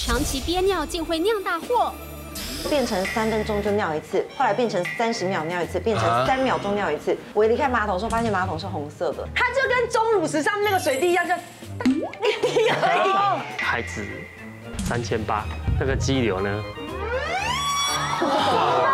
长期憋尿竟会酿大祸。 变成3分钟就尿一次，后来变成30秒尿一次，变成3秒钟尿一次。我一离开马桶的时候，发现马桶是红色的，它就跟钟乳石上面那个水滴一样，就一滴而已。 还值3800，那个激流呢？ 哇！